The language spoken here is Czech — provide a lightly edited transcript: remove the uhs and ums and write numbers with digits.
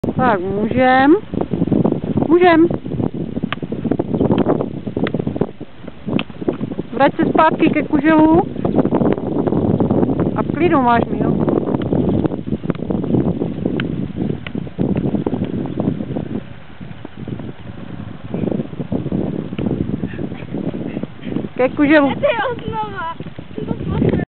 Tak, můžem. Můžem. Vrať se zpátky ke kuželu. A v klidu máš, Míro. Ke kuželu. Ty odnova.